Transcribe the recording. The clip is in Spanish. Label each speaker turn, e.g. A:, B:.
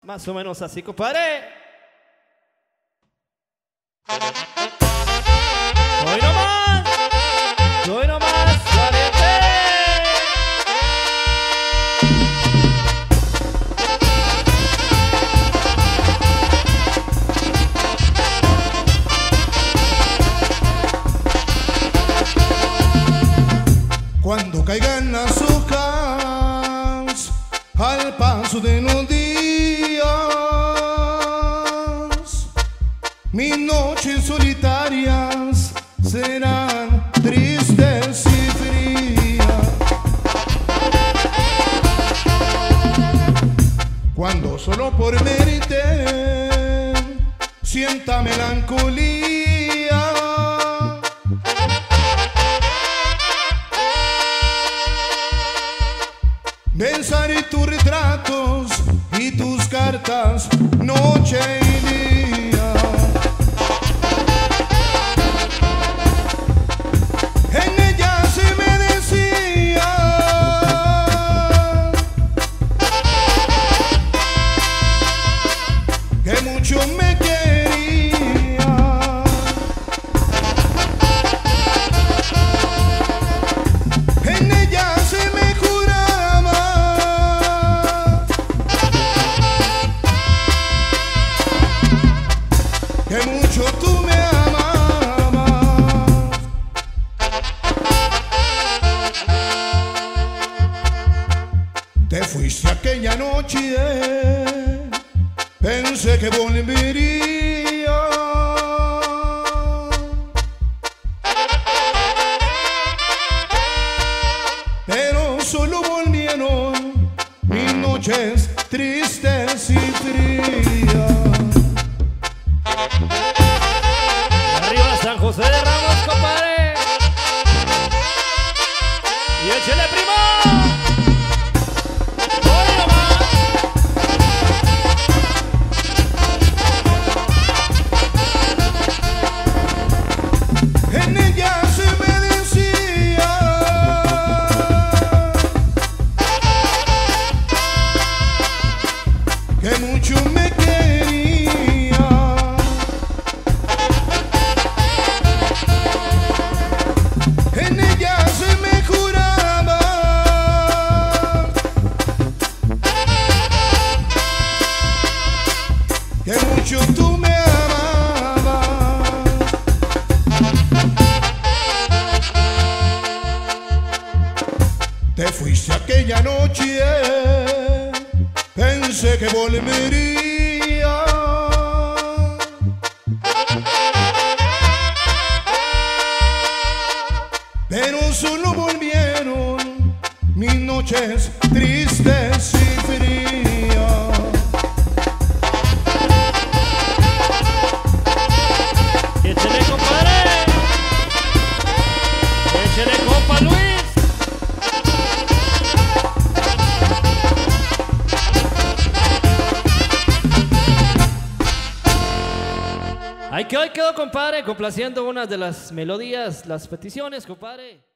A: Más o menos así, compadre. Hoy nomás, clarete.
B: Cuando caigan las hojas al paso de los días, mis noches solitarias serán tristes y frías. Cuando solo por verte sienta melancolía, pensaré tus retratos y tus cartas noche y día. En ella se me decía que mucho me quería. En ella se me que mucho tú me amabas. Te fuiste aquella noche, pensé que volvería, pero solo volvieron mis noches tristes y frías.
A: Arriba San José de Ramos, compadre. Y échale, primo. Hoy nomás.
B: En ella se me decía que mucho me quería. En ella se me juraba que mucho tú me amabas. Te fuiste aquella noche, pensé que volvería, pero solo volvieron mis noches tristes y frías.
A: Échale, compadre. Échale, compa Luis. Ay, que hoy quedó, compadre, complaciendo una de las melodías, las peticiones, compadre.